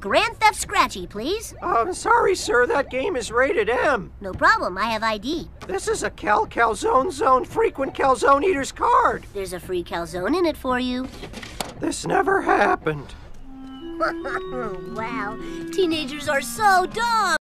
Grand Theft Scratchy, please. Sorry, sir, that game is rated M. No problem, I have ID. This is a Calzone Zone frequent calzone eater's card. There's a free calzone in it for you. This never happened. Wow, teenagers are so dumb.